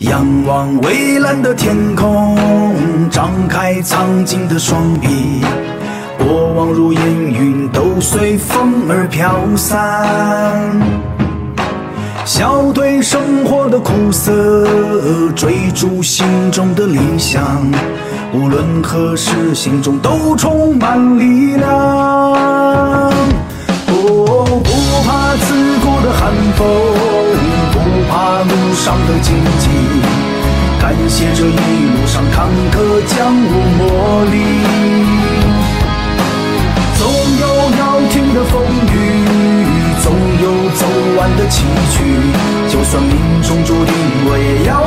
仰望蔚蓝的天空，张开苍劲的双臂，过往如烟云都随风而飘散。笑对生活的苦涩，追逐心中的理想，无论何时心中都充满力量。不怕刺骨的寒风，不怕路上的荆棘，感谢这一路上坎坷将我磨砺。总有要停的风雨，总有走完的崎岖，就算命中注定，我也要